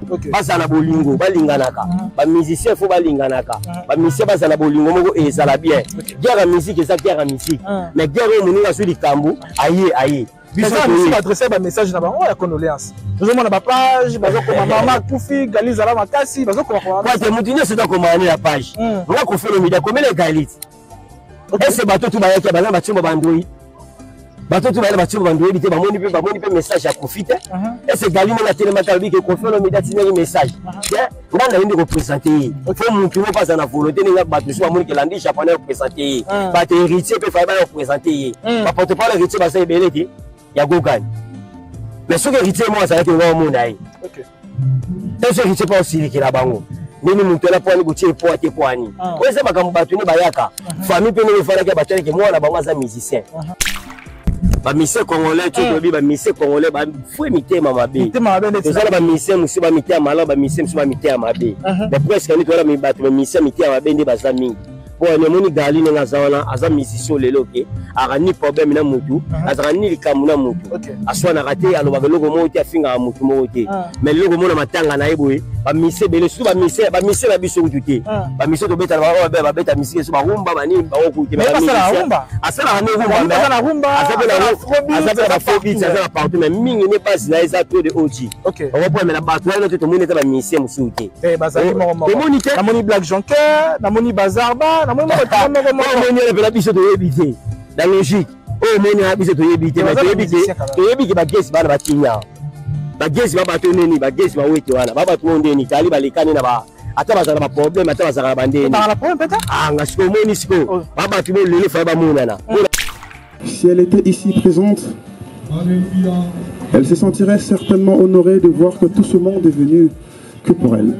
bazala bolingo balinganaka ba musicien faut balinganaka ba musicien bazala bolingo moko ezala bien guerre musique eza guerre musique mais guerre moninga sur likambu aye biso musique adresser ba message na bango ya condoléance nous on a ba page bazo ko mama kufi galiza la makasi bazo ko quoi te mutinyo c'est donc comment la page on va ko faire le média comme les galites et c'est bateau tout ba yaki ba na chimbo bandoi bateau tout ba chimbo bandoi bité ba moni pe message à profiter et c'est galine na télématalbi que ko faire le média tiner message on a indi ko présenter faut mutu no pas na volonté ni bateau so moni que landi japonais présenter ba te héritier pe fa ba présenter ba porte pas le héritier ba ça beleti ya gokani mais ce que héritier moi ça que ngwa monde ai OK et ce héritier pas aussi qui la bango nini muntu la poni butie poate poani oza makambo batu ni bayaka famille pe ni fala ke batele ke mwana bango za musicien ba musicien congolais tu dobi ba musicien congolais ba fou mitema mabe ezala ba musicien musi ba mitema malo ba musicien musi ba mitema mabe mais presque ni tola mi batu ba musicien mitema mabe ndi baza mingi bon ne moni gali nga zawana aza musicien lelo ke arani problème na mutu azani likamu na mutu aswana raté aloba loko mo ti afinga mutu mo te mais loko mo na matanga na eboye ba musicien bele su ba musicien na biso kututé ba musicien to beta ba beta musicien su ba rumba bani ba okuti ba musicien asala na rumba asala ba phobie asala partout mais mingi ne pas na eza trop de OG on va prendre la battle na to moni ta ba musicien musuki bazali mo na moni Black Jonker na moni Bazarba na moni la biso to yebite la logique oh moni na biso to yebite mais to yebite ba gesi bana batinya ba gesi ba bato neni ba gesi ba wete wana ba bato ndeni tali balikani na ba ata bazala ba problème ata bazala ba ndeni ba la problème peut-être ngashiko moni siko ba bato bo lele fa ba monana. Si elle était ici présente, elle se sentirait certainement honorée de voir que tout ce monde est venu que pour elle,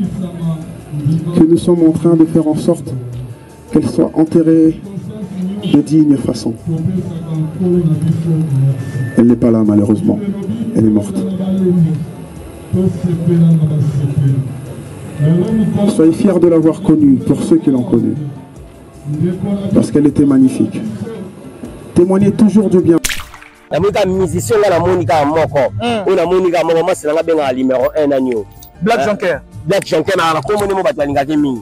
que nous sommes en train de faire en sorte qu'elle soit enterrée de digne façon. Elle n'est pas là malheureusement, elle est morte. Soyez fiers de l'avoir connue pour ceux qui l'ont connue, parce qu'elle était magnifique. Témoignez toujours du bien. La musicien la Monica moko, on a Monica moko, c'est la benga numéro 1 agneau. Black Jonker. Black Jonker na ko mo batwalinga ke mingi.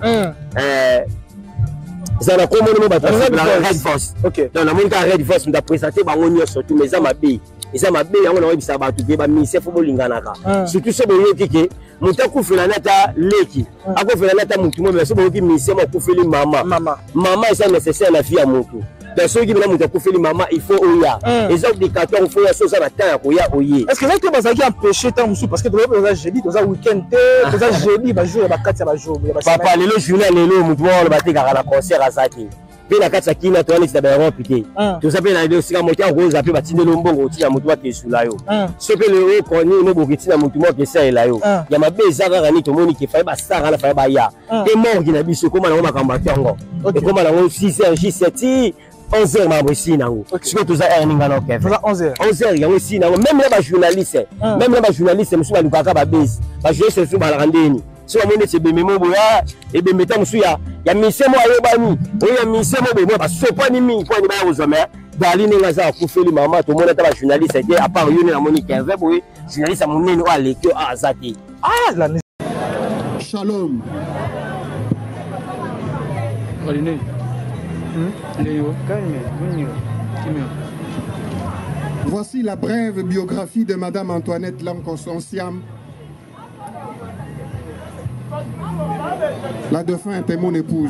Zana ko mo Red Force. OK. Donc la Monica Red Force m'a présenté bango nyo surtout mais ça m'a bé. Et ça m'a bé yango na webisa ba tuke ba mise fo bolinganaka. Surtout ce boyo kike muta ku fela nata leki. Ako fela nata mutu mo mais so boyo ki mise mo ku feli mama. Mama est nécessaire la vie à mutu. Dans ceux qui veulent nous faire maman, il faut oya. Les autres dictateurs, il faut y aller la terre, oya. Est-ce que vous avez empêché tant parce que vous avez jeudi, vous avez week-end, vous avez jeudi, vous avez quatre jours. Papa, les journaux, les lots, nous devons le battre à la concert à Zaki. Puis la carte qui n'a pas été d'abord piqué. Tout ça, la vidéo, c'est un moteur rose, après bâtir le lombon, qui a mon toit qui est sous la yo. Ce que le haut qu'on est, nous, qui a mon toit qui est ça et la yo. Il y a ma belle Zara, tout le monde qui fait ma star à la Fabaya. Et mort qui n'a pas su comment on a combattu. Et comment on a aussi sergi cette 11h ma aussi na ngo parce que tout ça earning na ok 11h ya aussi na même les journalistes musu ba lukaka ba base ba journaliste su ba randeni so ba mone tebe memo boya e be meta musu ya misemo ayo bani o ya misemo be ba so pa ni mi ko ni ba uzome dali ni ngaza ku feli mama to mona ta ba journaliste et à part yone na moni 15 boy journaliste monene o alekio a azati la Shalom. Voici la brève biographie de Madame Antoinette Lankos-Onsiam. La défunte était mon épouse.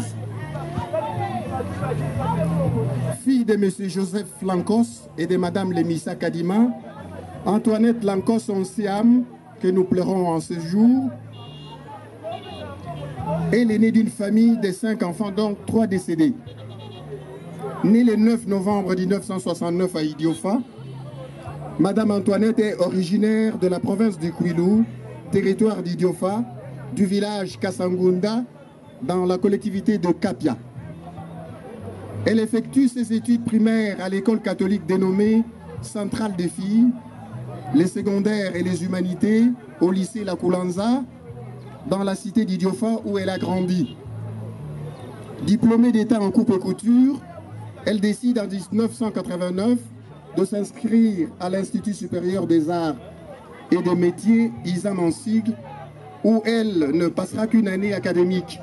Fille de M. Joseph Lankos et de Madame Lemissa Kadima, Antoinette Lankos-Onsiam, que nous pleurons en ce jour, est l'aînée d'une famille de 5 enfants, donc 3 décédés. Née le 9 novembre 1969 à Idiofa, Madame Antoinette est originaire de la province du Kwilu, territoire d'Idiofa, du village Kasangunda, dans la collectivité de Kapia. Elle effectue ses études primaires à l'école catholique dénommée Centrale des filles, les secondaires et les humanités au lycée La Koulanza, dans la cité d'Idiofa où elle a grandi. Diplômée d'État en coupe et couture, elle décide en 1989 de s'inscrire à l'Institut supérieur des arts et des métiers Isa Mansig où elle ne passera qu'une année académique.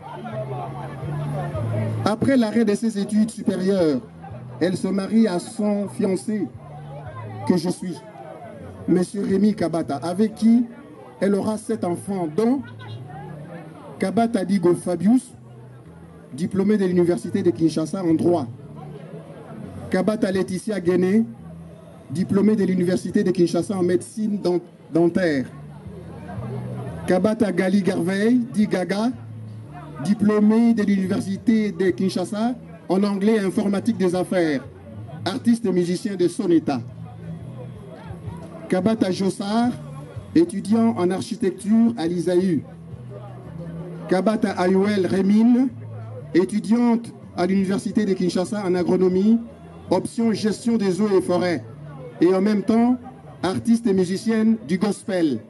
Après l'arrêt de ses études supérieures, elle se marie à son fiancé, que je suis, M. Rémi Kabata, avec qui elle aura 7 enfants, dont Kabata Digo Fabius, diplômé de l'université de Kinshasa en droit. Kabata Laetitia Guéné, diplômée de l'université de Kinshasa en médecine dentaire. Kabata Gali Garveil, dit Gaga, diplômée de l'université de Kinshasa en anglais et informatique des affaires, artiste et musicien de son état. Kabata Jossar, étudiant en architecture à l'ISAU. Kabata Ayuel Remine, étudiante à l'université de Kinshasa en agronomie, option gestion des eaux et forêts, et en même temps artiste et musicienne du gospel.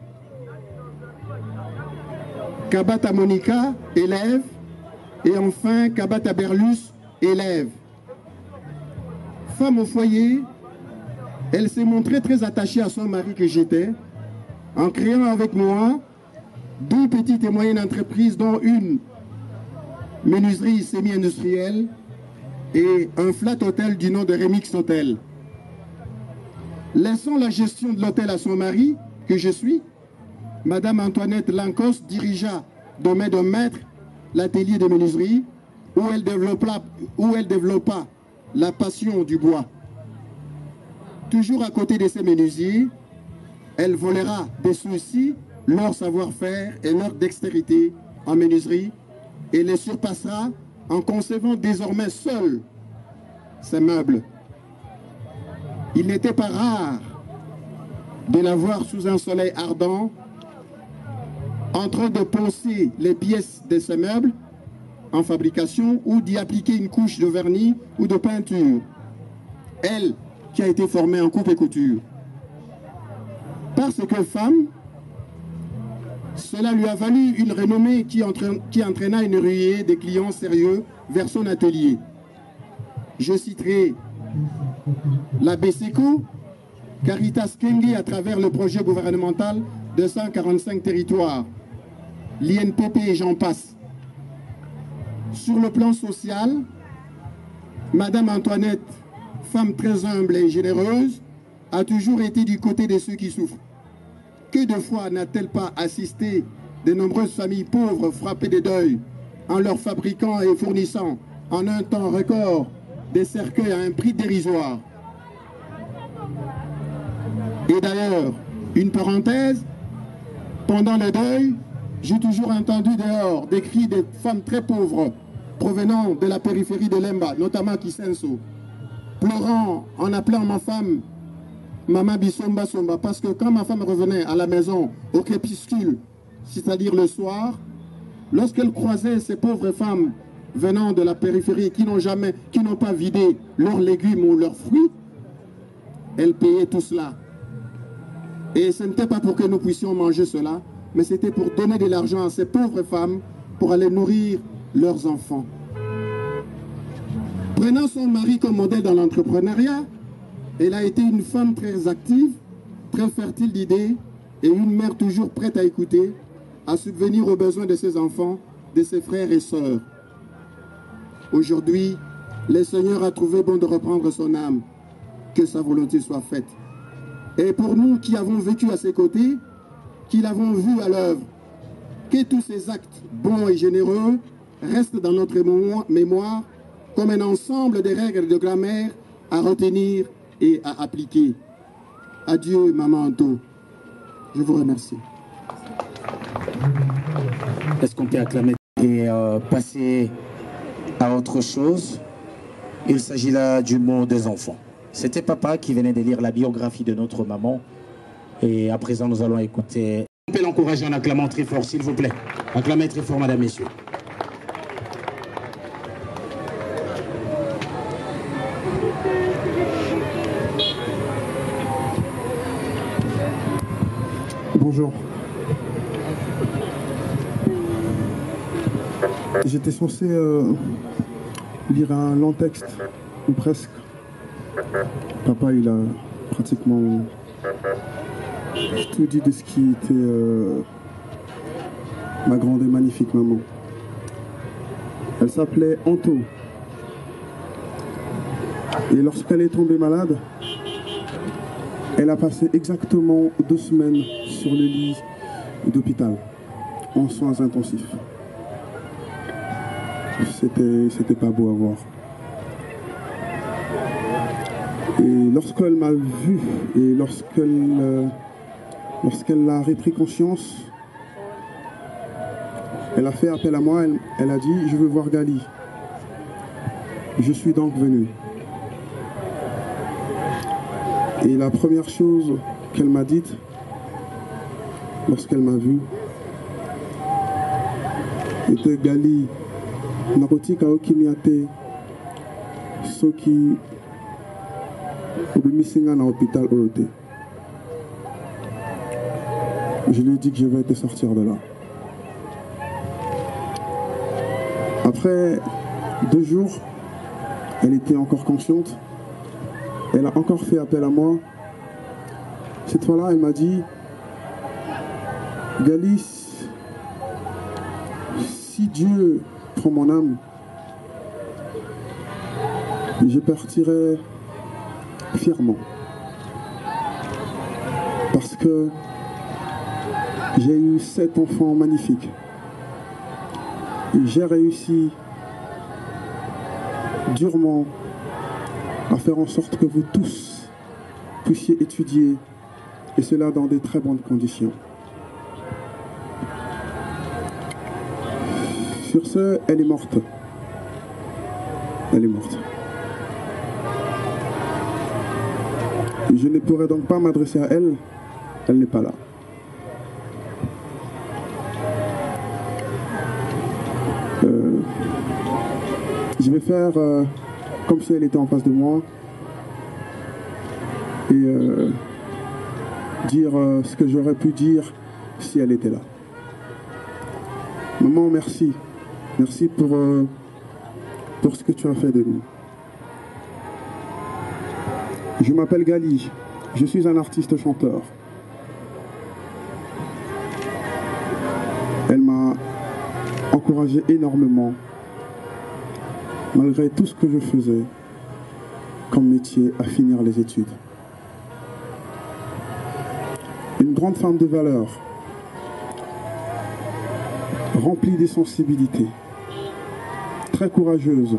Kabata Monica, élève, et enfin Kabata Berlus, élève. Femme au foyer, elle s'est montrée très attachée à son mari que j'étais, en créant avec moi 2 petites et moyennes entreprises, dont une menuiserie semi-industrielle et un flat hôtel du nom de Remix Hotel. Laissant la gestion de l'hôtel à son mari, que je suis, Madame Antoinette Lancos dirigea de main de maître l'atelier de menuiserie où elle développa la passion du bois. Toujours à côté de ces menuisiers, elle volera de ceux-ci leur savoir-faire et leur dextérité en menuiserie et les surpassera en concevant désormais seule ses meubles. Il n'était pas rare de la voir sous un soleil ardent en train de poncer les pièces de ses meubles en fabrication ou d'y appliquer une couche de vernis ou de peinture. Elle qui a été formée en coupe et couture. Parce que femme, cela lui a valu une renommée qui entraîna une ruée des clients sérieux vers son atelier. Je citerai la BCCO, Caritas Kenge à travers le projet gouvernemental de 145 territoires, l'INPP et j'en passe. Sur le plan social, Madame Antoinette, femme très humble et généreuse, a toujours été du côté de ceux qui souffrent. Que de fois n'a-t-elle pas assisté de nombreuses familles pauvres frappées de deuil en leur fabriquant et fournissant en un temps record des cercueils à un prix dérisoire. Et d'ailleurs, une parenthèse, pendant le deuil, j'ai toujours entendu dehors des cris de femmes très pauvres provenant de la périphérie de Lemba, notamment Kisenso, pleurant en appelant ma femme Mama Bisomba Somba, parce que quand ma femme revenait à la maison au crépuscule, c'est-à-dire le soir, lorsqu'elle croisait ces pauvres femmes venant de la périphérie qui n'ont pas vidé leurs légumes ou leurs fruits, elle payait tout cela. Et ce n'était pas pour que nous puissions manger cela, mais c'était pour donner de l'argent à ces pauvres femmes pour aller nourrir leurs enfants. Prenant son mari comme modèle dans l'entrepreneuriat, elle a été une femme très active, très fertile d'idées et une mère toujours prête à écouter, à subvenir aux besoins de ses enfants, de ses frères et sœurs. Aujourd'hui, le Seigneur a trouvé bon de reprendre son âme, que sa volonté soit faite. Et pour nous qui avons vécu à ses côtés, qui l'avons vu à l'œuvre, que tous ces actes bons et généreux restent dans notre mémoire comme un ensemble de règles de grammaire à retenir et à appliquer. Adieu, Maman Anto. Je vous remercie. Est-ce qu'on peut acclamer et passer à autre chose? Il s'agit là du mot des enfants. C'était papa qui venait de lire la biographie de notre maman. Et à présent, nous allons écouter. On peut l'encourager en acclamant très fort, s'il vous plaît. Acclamez très fort, madame, messieurs. Bonjour. J'étais censé lire un long texte, ou presque. Papa, il a pratiquement tout dit de ce qui était ma grande et magnifique maman. Elle s'appelait Anto. Et lorsqu'elle est tombée malade, elle a passé exactement 2 semaines sur le lit d'hôpital, en soins intensifs. C'était pas beau à voir. Et lorsqu'elle m'a vu et lorsqu'elle a repris conscience, elle a fait appel à moi, elle a dit « Je veux voir Gali ». Je suis donc venu. Et la première chose qu'elle m'a dite, lorsqu'elle m'a vu, était « Gali, nakotika okimiate soki obimisinga na hôpital OET ». Je lui ai dit que je vais te sortir de là. Après 2 jours, elle était encore consciente. Elle a encore fait appel à moi. Cette fois-là, elle m'a dit « Gali, si Dieu prend mon âme, je partirai fièrement. Parce que j'ai eu 7 enfants magnifiques. Et j'ai réussi durement à faire en sorte que vous tous puissiez étudier, et cela dans de très bonnes conditions. Sur ce, elle est morte. Elle est morte. Je ne pourrais donc pas m'adresser à elle, elle n'est pas là. Je vais faire comme si elle était en face de moi et dire ce que j'aurais pu dire si elle était là. Maman, merci. Merci pour ce que tu as fait de nous. Je m'appelle Gali. Je suis un artiste chanteur. Elle m'a encouragé énormément, malgré tout ce que je faisais comme métier, à finir les études. Une grande femme de valeur, remplie des sensibilités, très courageuse.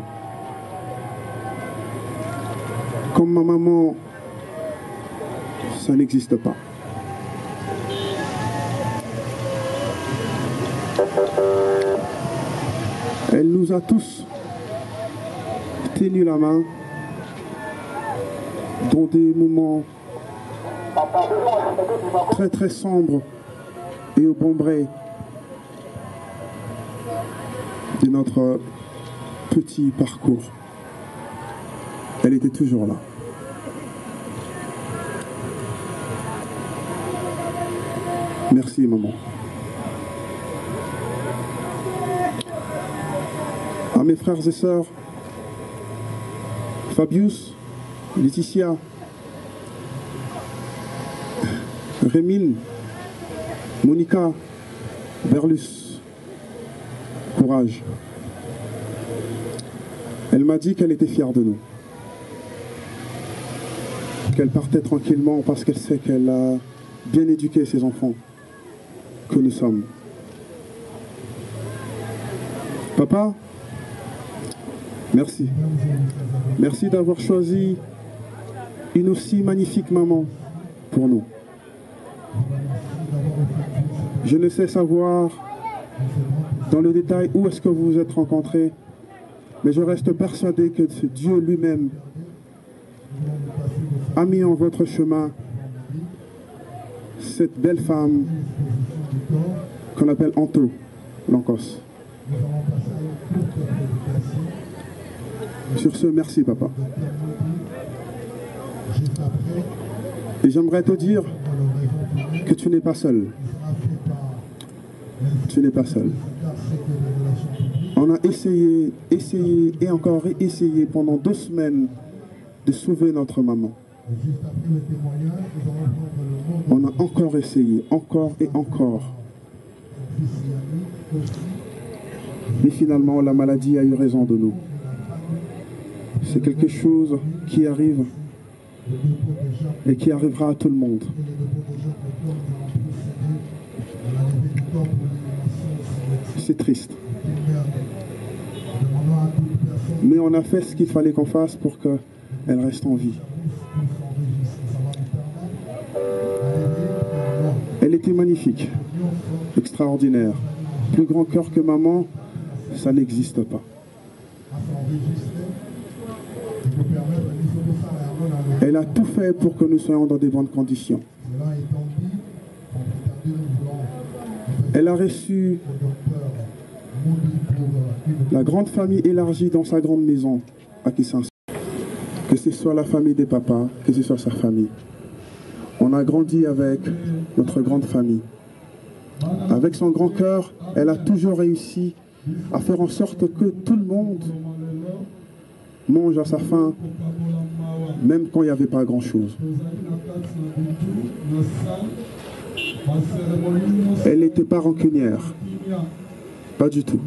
Comme ma maman, ça n'existe pas. Elle nous a tous tenu la main dans des moments très très sombres et obombrés de notre petit parcours. Elle était toujours là. Merci maman. À mes frères et sœurs, Fabius, Laetitia, Rémine, Monica, Berlus, courage. Elle m'a dit qu'elle était fière de nous, qu'elle partait tranquillement parce qu'elle sait qu'elle a bien éduqué ses enfants que nous sommes. Papa, merci. Merci d'avoir choisi une aussi magnifique maman pour nous. Je ne sais savoir dans le détail où est-ce que vous vous êtes rencontrés, mais je reste persuadé que Dieu lui-même a mis en votre chemin cette belle femme qu'on appelle Anto Lancos. Sur ce, merci papa. Et j'aimerais te dire que tu n'es pas seul. Tu n'es pas seul. On a essayé et encore essayé pendant 2 semaines de sauver notre maman. On a encore essayé, encore et encore. Mais finalement, la maladie a eu raison de nous. C'est quelque chose qui arrive et qui arrivera à tout le monde. C'est triste. Mais on a fait ce qu'il fallait qu'on fasse pour qu'elle reste en vie. Elle était magnifique, extraordinaire. Plus grand cœur que maman, ça n'existe pas. Elle a tout fait pour que nous soyons dans des bonnes conditions. Elle a reçu la grande famille élargie dans sa grande maison à Kinsangé. Que ce soit la famille des papas, que ce soit sa famille. On a grandi avec notre grande famille. Avec son grand cœur, elle a toujours réussi à faire en sorte que tout le monde mange à sa faim, même quand il n'y avait pas grand-chose. Elle n'était pas rancunière. Pas du tout.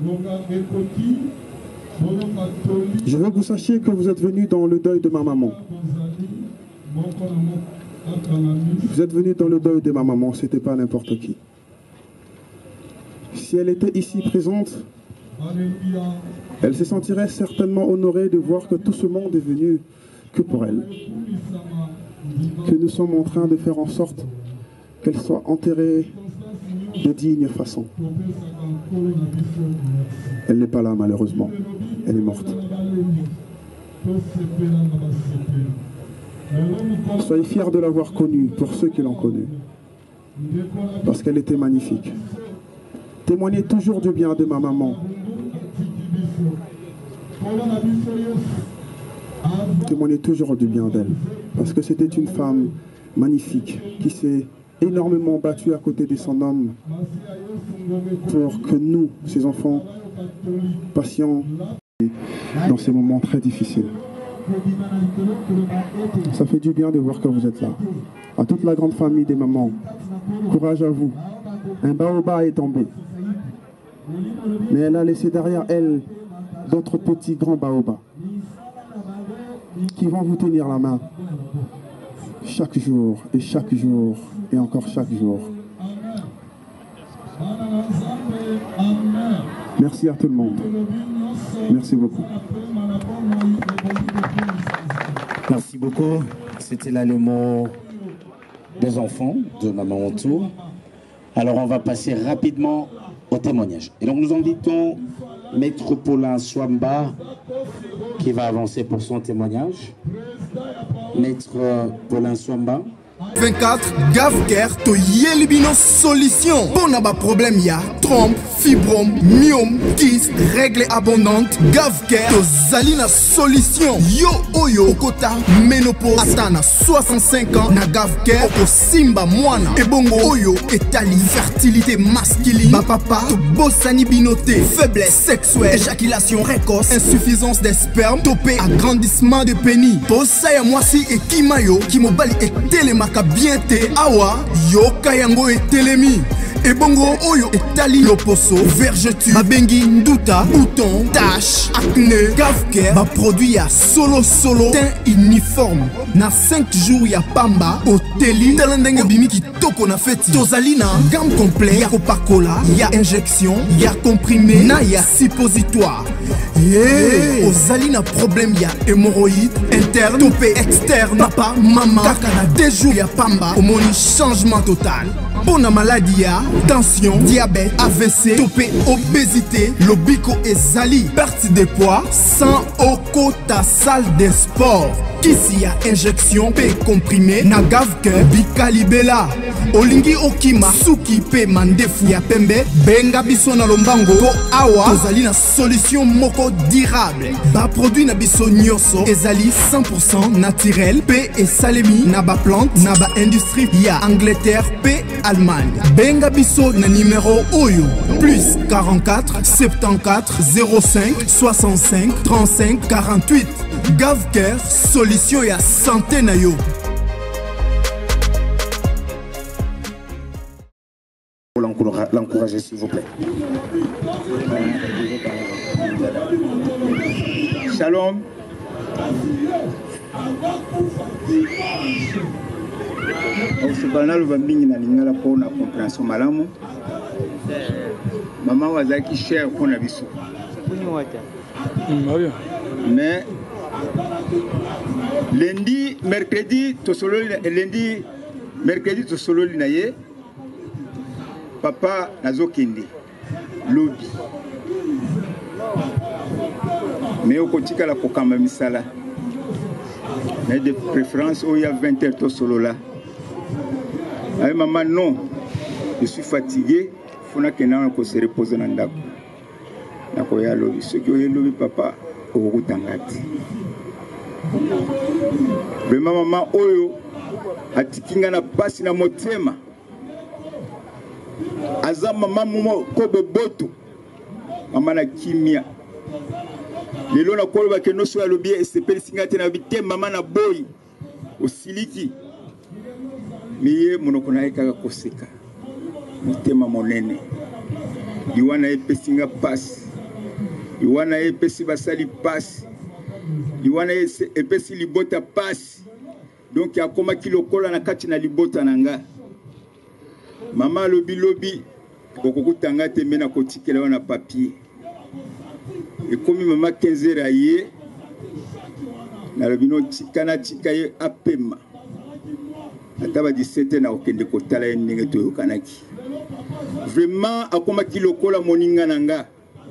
Je veux que vous sachiez que vous êtes venus dans le deuil de ma maman. Vous êtes venus dans le deuil de ma maman, c'était pas n'importe qui. Si elle était ici présente, elle se sentirait certainement honorée de voir que tout ce monde est venu que pour elle. Que nous sommes en train de faire en sorte qu'elle soit enterrée de digne façon. Elle n'est pas là malheureusement, elle est morte. Soyez fiers de l'avoir connue pour ceux qui l'ont connue, parce qu'elle était magnifique. Témoignez toujours du bien de ma maman. Témoignez toujours du bien d'elle, parce que c'était une femme magnifique qui s'est énormément battue à côté de son homme pour que nous, ses enfants, passions dans ces moments très difficiles. Ça fait du bien de voir que vous êtes là. À toute la grande famille des mamans, courage à vous. Un baobab est tombé. Mais elle a laissé derrière elle d'autres petits grands baobabs qui vont vous tenir la main chaque jour et encore chaque jour. Merci à tout le monde. Merci beaucoup. Merci beaucoup. C'était là le mot des enfants de Maman Ontour. Alors on va passer rapidement au témoignage. Et donc nous invitons Maître Paulin Swamba qui va avancer pour son témoignage. Maître Paulin Swamba. 24 GAVCARE to yelibino solution. Bon ba problème ya trompe, fibrome, myome, kyste, règle abondante. GAVCARE to zalina solution. Yo oyo okota ménopause atana 65 ans na GAVCARE oko simba mwana. Ebongo oyo etali fertilité masculine. Ba papa to bosani binoté, faiblesse sexuelle, éjaculation précoce, insuffisance des spermes, topé agrandissement de pénis. Posa ya mwasi et kimayo kimobali et télémaka bien te awa yoka yango etelemi ebongo oyo etali loposo vergeture babengi nduta bouton tache acné GAVCARE ba produit ya solo teint uniforme na 5 jours ya pamba oteli talendenge bimi kitoko na feti tozali na gamme complet ya kopakola ya injection ya comprimé na ya suppositoire ozali na problème ya hémorroïde interne topé externe papa mama kaka na 2 jours ya pamba omoni changement total. Bona maladie ya tension, diabète, AVC, topé obésité, lobiko ezali perte de poids sans okota salle de sport. Kisi ya injection pe comprimé na GAVCARE bikalibela olingi okima suki pe mandefu ya pembe benga biso na lombango po awa tozali na solution moko durable ba produit na biso nyonso ezali 100% naturel pe esalemi na ba plante na ba industrie ya Angleterre pe Allemagne. Benga biso na numéro oyo plus 44 74 05 65 35 48. GAVCARE solution ya santé na yo. l'encourager, s'il vous plaît. Shalom. Osebana mingi na lingala pour na compréhension malamu. Maman wazaki cher pour na biso. Mais lundi, mercredi, to solo na ye. Papa nazokende lobby. Mais au kotika la kokamba misala. Mais de préférence où il y a 20 heures to solo là. Avec maman non, je suis fatigué. Faut que se reposer dans ndako. Nako ya lobby. Ceux qui ont lobby papa au routangati. Vraiment maman oyo atikinga na pasi na motema. Aza maman momo kobe boto. Maman na kimia. Lelo na koloba ke no so ya lobby SPL singate na bite maman na boy. Osiliki. Miye monoko na eka koseka. Motema monene. Liwana epesinga pass. Liwana epesi basali pass. Liwana epesi libota pass. Donc ya koma kilokola na kati na libota nanga. Mama lobi okokutanga tembe na kotikela wana papier. Et comme maman 15 heures aye na lobino tikana tikaye apema. Ataba 17 na okende kotala ndenge to yokanaki. Vraiment akoma kilokola moninga nanga.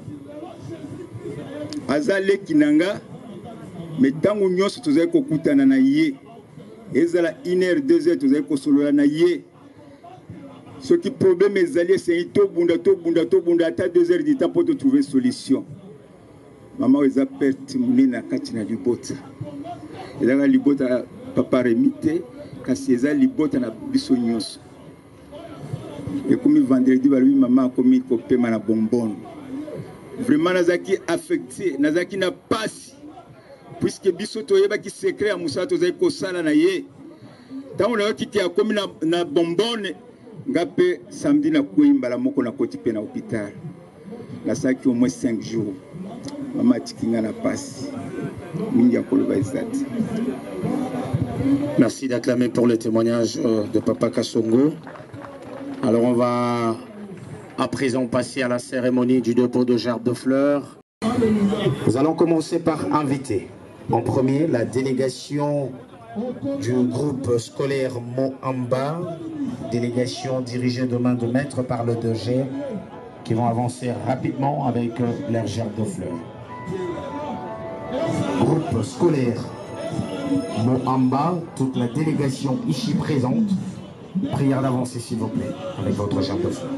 Azale kinanga metangu nyonso tozali kokutana na ye. Ezala 1 heure 2 heures tozali kosolola na ye. Ce qui problème est allié c'est to bunda ata 2 heures du temps pour trouver solution. Maman eza perte munena kati na libota. Ezala libota papa remite kasi eza libota na biso nyonso. Et comme vendredi balui maman komi kopema na bonbon. Vraiment nazaki affecté, nazaki na passe puisque biso toyeba ki secret ya musa tozali kosala na ye. Tango na kiti ya komi na bonbon ngape samedi na kuimbala moko na koti pe na hôpital. Nasaki au moins 5 jours. Maman tikinga na passe. Mingi akoloba ezati. Merci d'acclamer pour le témoignage de Papa Kassongo. Alors on va à présent passer à la cérémonie du dépôt de gerbes de fleurs. Nous allons commencer par inviter en premier la délégation du groupe scolaire Moamba, délégation dirigée de main de maître par le DG, qui vont avancer rapidement avec leurs gerbes de fleurs. Groupe scolaire Moamba, toute la délégation ici présente, prière d'avancer s'il vous plaît, avec votre gerbe de fleurs.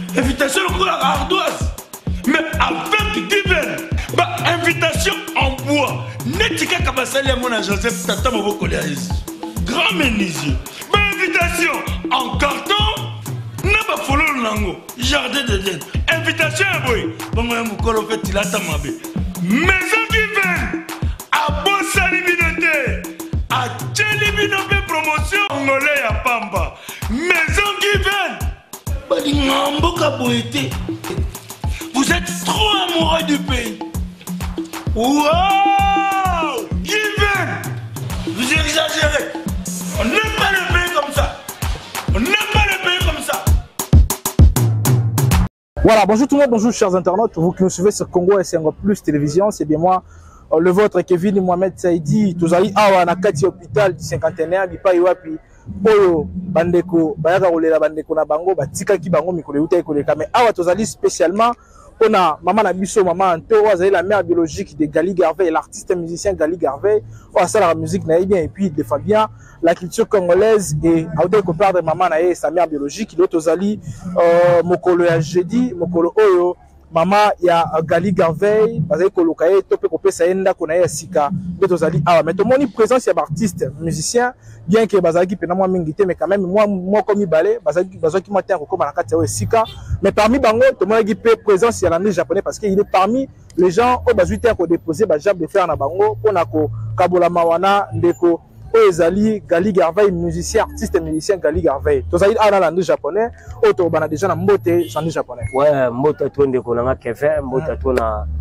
invitation au cours ardoise. Mais avec Given, invitation en bois. Netika Kabasali à mon Joseph Tata Moboko Léaïs. Grand menuisier. Invitation en carton. N'a pas follow Nango. Jardin de Dieu. Invitation à boy. Bon, moi, mon colo fait il a ta mabé. Maison Given. À Bossa Libinoté. À Tchelibinoté promotion. Congolais à Pamba. Maison Given. Badingamboka Boété. Vous êtes trop amoureux du pays. Wow! Given! Vous exagérez. On n'aime pas le pays comme ça. On n'aime pas le pays comme ça. Voilà, bonjour tout le monde, bonjour chers internautes. Vous qui nous suivez sur Congo SNG Plus Télévision, c'est bien moi, le vôtre Kevin Mohamed Saïdi. Tous allez à Nakati hôpital du 51, Bipa Iwapi. Oyo bandeko bayaka kolela bandeko na bango batika ki bango mikolo uta ekoleka mais awa tozali spécialement on a maman na biso maman Anto azali la mère biologique de Gali Garvey, l'artiste musicien Gali Garvey on a la musique na bien et puis de Fabien la culture congolaise et auto ko perdre maman na sa mère biologique l'autre tozali mokolo ya jeudi mokolo oyo Maman, il y a Gali Garvey, parce que le cahier topé copé ça enda qu'on a sika, d'autres zali. Ah, mais tout le monde présence il y a artiste, musicien, bien que bazaki pena moi mingité, mais quand même moi comme il balait, bazaki matin comme la carte sika, mais parmi bango tout le monde qui peut présence il y a l'année japonais parce qu'il est parmi les gens au bazuité qu'on déposé bajab de faire na bango, on a ko Kabola Mawana ndeko. Ezali Gali Garvey, musicien, artiste musicien Gali Garvey. Tous allez à l'année japonais, auto bana déjà na mbote sandi japonais. Ouais, mbote to ndeko na Kevin, mbote to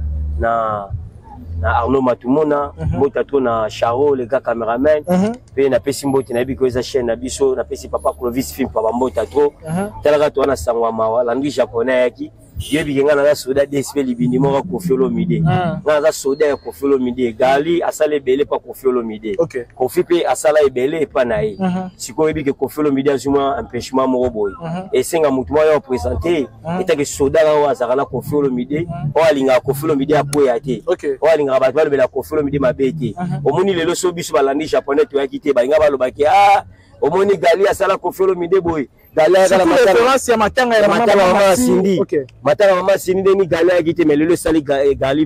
na Arnaud Matumona, mbote to na Charo le gars cameraman, pe na pesi mbote na biko eza chaîne na biso, na pesi papa Clovis film papa mbote to. Tala to na sangwa mawa, l'année japonais yaki. Yebi kenga na soda DSP libindi mo Koffi Olomide. Na soda ya Koffi Olomide Gali asale bele pa Koffi Olomide. Koffi pe asala ebele pa na ye. Siko yebi ke Koffi Olomide azuma empêchement mo boy. Et senga mutu mo yo présenter etake soda la azaka na Koffi Olomide. O alinga Koffi Olomide apoya te. O alinga ba bela Koffi Olomide mabete. Omoni lelo so biso balandi japonais to yakite ba inga balobaki ah omoni Gali asala Koffi Olomide boy. Gali asala référence ya matanga ya maman Cindy. Matanga maman Cindy ni Gali akite mais le sali Gali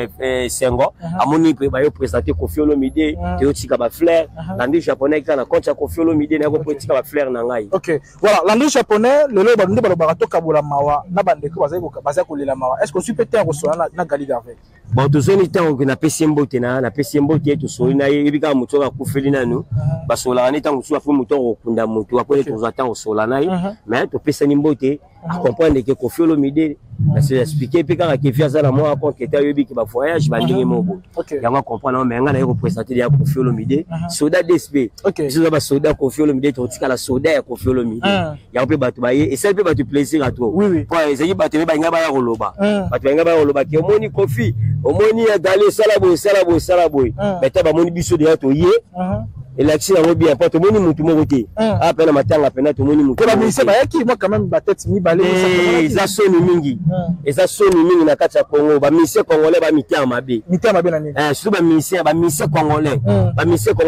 Sengo amoni pe ba yo présenter Koffi Olomide te otika ba fleur landi japonais kana koncha Koffi Olomide na ko potika ba fleur na ngai. OK. Voilà, landi japonais lelo ba ndé ba to kabola mawa na bandeko baza ko lela mawa. Est-ce que tu peux te recevoir na Gali Garvey? Bon to zoni tango na pesembo te na pesembo te to so na yebika muto ka kufeli nanu basola ni tango so afu muto ko kunda muto akole to zata sola na mais to pesa ni mbote a comprendre que Koffi Olomide na se expliquer pe quand que fia ça na moi quand que ta yebiki ba voyage ba ndenge mobo yango comprendre mais nga na yo présenter ya Koffi Olomide soda DSP so ba soda Koffi Olomide to tika la soda ya Koffi Olomide ya pe bato ba ye et ça peut ba te plaisir à toi pour ezaki bato ba nga ba ya koloba bato ba nga ba koloba ke moni Koffi omoni ya Gali sala boy mais ta ba moni biso de to ye et l'action est bien pas tout le monde mutu moté à peine matanga peine tout le monde mutu mais c'est pas qui moi quand même ba tête mi balé ça sonne mingi et ça sonne mingi na kati ya Congo ba mission congolais ba mitia mabe na nini surtout ba mission congolais ba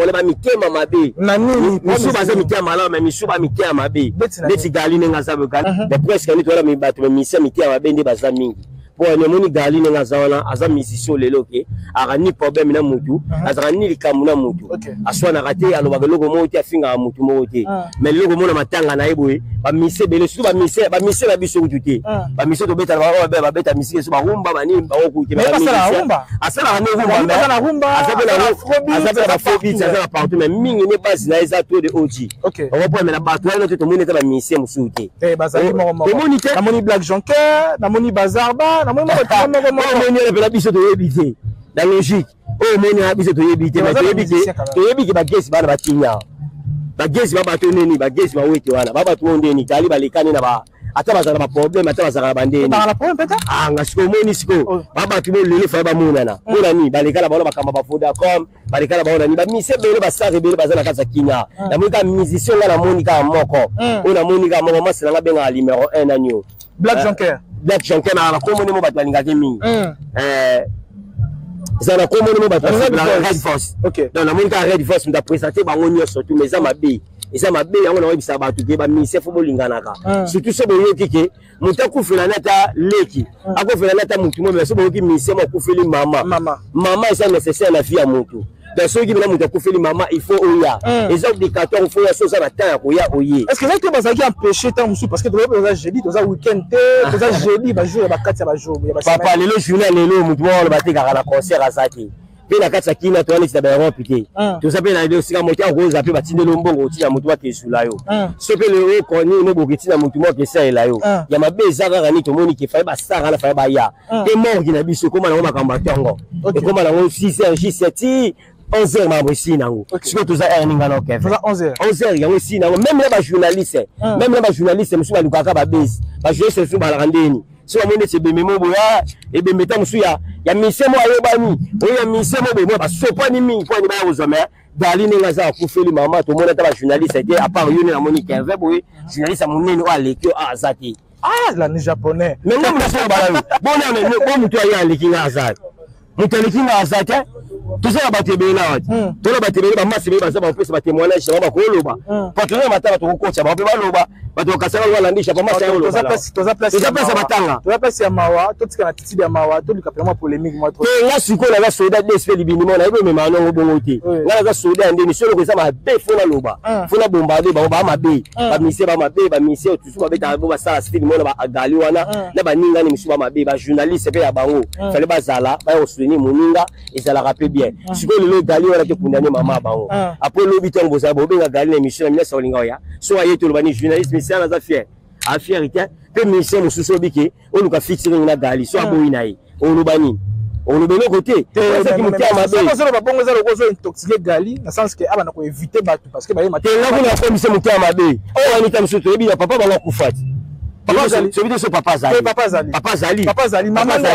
mitia mabe na nini mission ba mitia malala mais mission ba mitia mabe ndeti Gali nenga za Gali de presque ni to la mi bato mission mitia mabe ndi baza mingi pour moni Gali nenga zawana aza musicien lelo ke arani problème na mutu azani likamu na mutu aswana raté aloba loko moti afinga mutu moti mais loko mona matanga na yeboye ba mise bele su ba mise na biso kututé ba mise to beta ba beta mise so ba rumba bani ba okuti ba mise asala na rumba asala ba phobie asala partout mais mingi ne pas na eza to de OG on va mais la bato na to moni ta ba mise musuté bazali mo na moni Black Jonker na moni Bazarba na moni la biso to yebité la logique oh moni na biso to yebité mais to yebité ba gesi bana batinya ba gesi ba bato neni ba gesi ba wete wana ba bato ndeni Gali balekani na ba ata bazala ba problème ata bazala ba ndeni ba la problème peta nga siko moni siko ba bato bo lele fa ba monana monani balekala ba bakamba ba foda comme balekala ba onani ba mise bele ba sare bele bazala kasa kinya na monika musicien nga na monika moko ona monika moko masela nga benga numéro 1 na nyo Black Jonker na ko moni mo bato balinga ke mingi ça na ko moni mo bato la Red Force donc na monika Red Force nda présenter bango nyo surtout mais za mabe eza mabe yango na oyebisa bato ke ba mise fo bolinganaka surtout so boyoki ke mutu akufela nata leki akufela nata mutu mo so boyoki mise mo akufeli mama eza nécessaire na vie ya mutu dans ceux qui veulent akufeli mama il faut oya les autres dictateurs il faut ya so na temps ya koya oye est-ce que là que bazaki empêcher tant musu parce que dans jeudi dans week-end dans jeudi ba jour ya bakati ya ba jour ya ba papa lelo journée lelo mutu mo le batika na concert azaki pe na kati kina to alexis ba Europe te to sape na ile sika moto akoza pe batindelo mbongo tia mutu wa kesula yo so pe le koni no bokiti na mutu mo kesa ela yo ya mabeza kaka ni to moni ke fa ba sara na fa ba ya pe morgi na biso koma na makamba tongo e koma na 6h 7 11h ma bosi nango siko to za earning na ok 11h ya bosi nango même les journalistes musu ba lukaka ba base ba journaliste su ba la randeni so amone se bememo boya e bemeta musu ya misemo ayobani oya misemo bemo ba sopa ni mi kwa ni ba ozome dali ninga za kufeli mama to mona ta ba journaliste était à part yone na moni Kevin boy journaliste amonene o alekio azati la ni japonais mais non mais ça ba bon mutu ya lekinga azati mutu lekinga azati tout ça ba tebe na wati to na ba tebe ba masi ba za ba pesa ba témoignage ba ko loba patron mataka to ko cha ba ba loba bato kasala walandisha pa masa yolo toza place batanga toza place ya mawa totika na titi ya mawa to likapema polémique moi trop la siko la ga soda DSP libinimo na ibo mema no bongote la ga soda ndeni solo ko sama be fona loba fona bombarder ba mabe ba mise tusu ba beta ba sala style mo na ba agali wana na ba ninga ni musuba mabe ba journaliste pe ya bango fallait ba zala ba yo soutenir moninga ezala rappeler bien siko le gali wana ke kundane mama bango après lobi tongo za bo benga gali na émission na mina solinga ya so ayeto lo bani journaliste c'est na fier a fierité pe mission mususo biki on nous a fixé na gali so aboyi na yi on lo bani on le beno côté c'est qui mutia mabe ça va bongo za lokozo intoxiquer gali na sens que aba na ko éviter batu parce que ba yema te la kuna ko mission mutia mabe o ani tam so to ebi papa ba ko kufati papa zali so vidéo so papa zali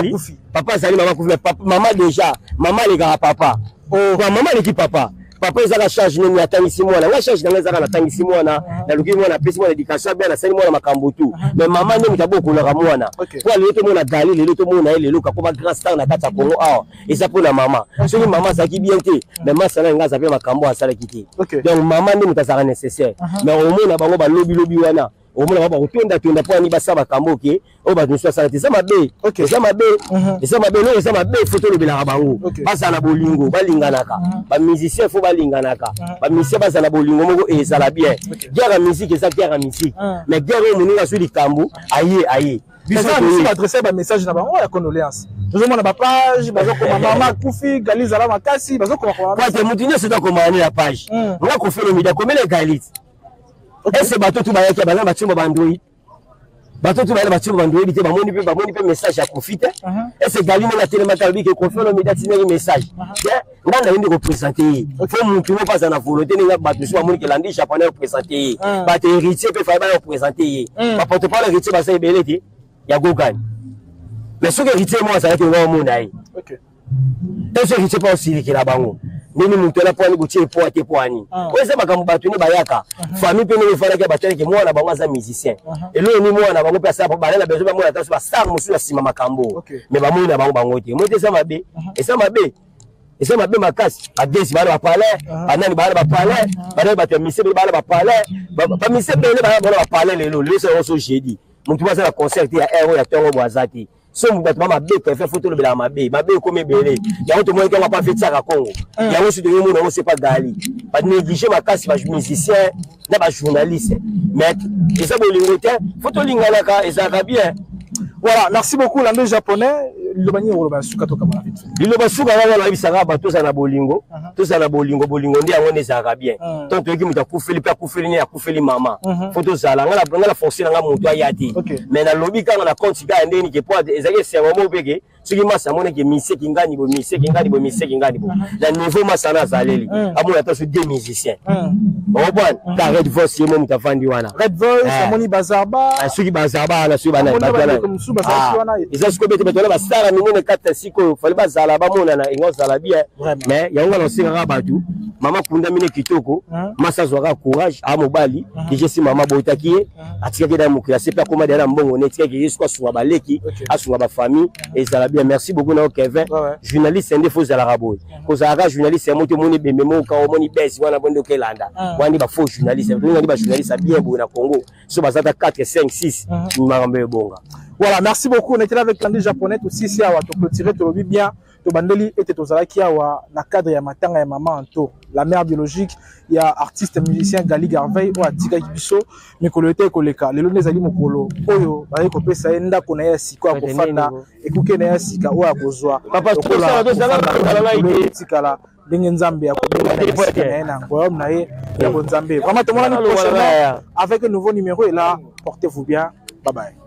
mama kufi mama déjà mama les gars papa kwa mama les qui papa ezaka charge nini atangisi mwana nga charge nanga ezaka natangisi mwana na luki mwana pesi mwana éducation bien na sali mwana makambo tu mais mama nde mutabo kolaka mwana kwa lelo to mona dali lelo to mona lelo ka kuma grand star na kata Congo awa eza pona mama soki mama saki bien te mais masala nga zape makambo asala kiti donc mama nde mutasaka nécessaire mais au mona bango ba lobi wana au mona ba kotonda po ni basa bakambo ke o ba nso sala te ça mabe ça mabe no ça mabe photo le bila bango basa na bolingo balinganaka ba musicien faut balinganaka ba musicien basa na bolingo moko ezala bien guerre musique eza guerre musique mais guerre moninga sur likambo aye biso aussi adresser ba message na bango ya condoléance nous mona ba page bazoko mama kufi galiza la makasi bazoko kwa te mutinyo c'est comme la page nga ko faire le media comme les galites et c'est bateau tout bayaki bana batimba bandoi bateau tout bayaki batimba bandoi te bamoni pe message ya profite et c'est gali na télé matalbi que confère le media tineri message ngana ndi ko présenter faut mutu no pas na volonté nga bateau so bamoni que landi japonais présenter ba te héritier pe fa ba présenter ba porte pas héritier ba sa belete ya gogani mais ce que héritier moi ça que ngwa mona yi OK et ce héritier pas aussi que la bango nini mutu la pwani gutie po ate pwani wese makambo batu ni bayaka famille pe no fala ke batele ke mwana bango za musicien elo ni mwana bango pe sa ba na bezo ba mwana taso ba star musu la sima makambo mais ba mwana bango te mote sa mabe et ça mabe makasi adesi bana ba parler anani bana ba parler bana ba mise bana ba parler ba mise bana ba parler lelo so so jeudi mutu ba sa concert ya ero ya tongo boazati so mutu mama be pe fait photo le bela mabe comme belé ya auto moyen qu'on pas fait ça à Congo ya aussi de monde on sait pas gali pas négliger makasi ba musicien na ba journaliste mais ça bolingo te photo lingala ka ezaka bien. Voilà, merci beaucoup l'anglais japonais. Le bani roba suka to kama vite. Le basuka wana bisaka ba to sana bolingo, bolingo ndi angone ezaka bien. Donc toki muta kufeli pa kufeli ni ya kufeli mama. Photo zala ngala forcer nga mutu ayati. Mais na lobby kanga na compte ga ndeni ke po ezake se mo peke. Soki masa mona ke mise kingani bo. La niveau masa na zaleli. Amona ta su deux musiciens. Bon bon, ta Red Voice yemo muta fandi wana. Red Voice, amoni bazarba. Soki bazarba na su bana batala. Ils ont scobé de la star minone kata siko fallait pas zala ba mona na ingo zala bien mais ya ngo lancer rabatu mama kunda mine kitoko masa zwaka courage a mobali je si mama botaki atika ke da mukira c'est pas comment derrière mbongo netika ke jusqu'à soa baleki a soa ba famille et zala bien merci beaucoup na Kevin journaliste ende faux à la rabo ko za journaliste ya moto moni bememo ka moni besi wana bondo kelanda wani ba faux journaliste ngani ba journaliste bien beau na Congo so bazata 4 5 6 marambe bonga. Voilà, merci beaucoup. On était là avec Candy japonais aussi ici à to clôturer to lobi bien to bandeli et to zalaki awa na cadre ya matanga ya maman Anto la mère biologique il y a artiste musicien Gali Garvey ou atika kibiso mikolote koleka lelo nezali mokolo oyo baye ko pesa enda kona ya sika ko fanda ekuke na ya sika o akozwa papa to ça to ça la tikala ndenge nzambe ya ko na ngoyo na ye ya nzambe vraiment tout le monde avec un nouveau numéro et là portez-vous bien, bye bye.